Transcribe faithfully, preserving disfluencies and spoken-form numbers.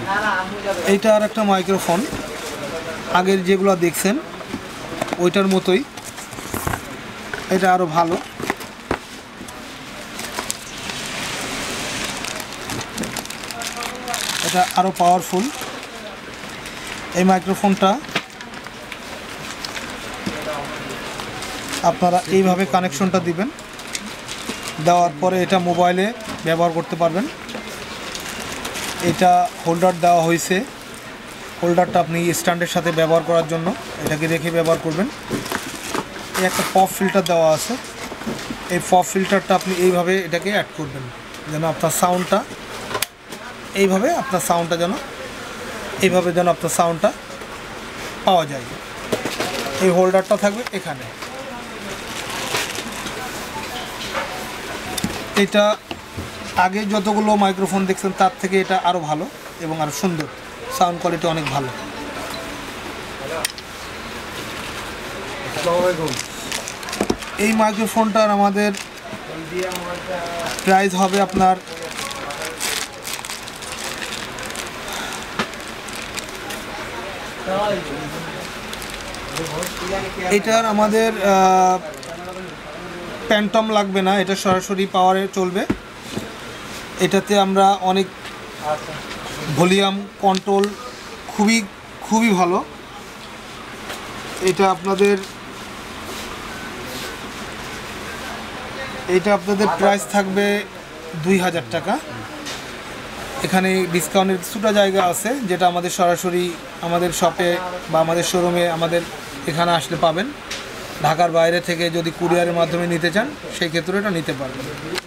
এইটা আর একটা মাইক্রোফোন, আগের যেগুলো দেখছেন ওইটার মতোই, এটা আরও ভালো। এটা আরও পাওয়ারফুল। এই মাইক্রোফোনটা আপনারা এইভাবে কানেকশনটা দিবেন, দেওয়ার পরে এটা মোবাইলে ব্যবহার করতে পারবেন। এটা হোল্ডার দেওয়া হয়েছে, হোল্ডারটা আপনি স্ট্যান্ডের সাথে ব্যবহার করার জন্য এটাকে রেখে ব্যবহার করবেন। এই একটা পপ ফিল্টার দেওয়া আছে, এই পপ ফিল্টারটা আপনি এইভাবে এটাকে অ্যাড করবেন যেন আপনার সাউন্ডটা এইভাবে আপনার সাউন্ডটা যেন এইভাবে যেন আপনার সাউন্ডটা পাওয়া যায়। এই হোল্ডারটা থাকবে এখানে। এটা আগে যতগুলো মাইক্রোফোন দেখছেন তার থেকে এটা আরও ভালো এবং আরও সুন্দর, সাউন্ড কোয়ালিটি অনেক ভালো। এই মাইক্রোফোনটার আমাদের প্রাইস হবে আপনার এটার আমাদের প্যান্টম লাগবে না, এটা সরাসরি পাওয়ারে চলবে। এটাতে আমরা অনেক ভলিউম কন্ট্রোল খুবই খুবই ভালো। এটা আপনাদের এটা আপনাদের প্রাইস থাকবে দুই হাজার টাকা। এখানে ডিসকাউন্টের কিছুটা জায়গা আছে যেটা আমাদের সরাসরি আমাদের শপে বা আমাদের শোরুমে আমাদের এখানে আসলে পাবেন। ঢাকার বাইরে থেকে যদি কুরিয়ারের মাধ্যমে নিতে চান সেই ক্ষেত্রে এটা নিতে পারবেন।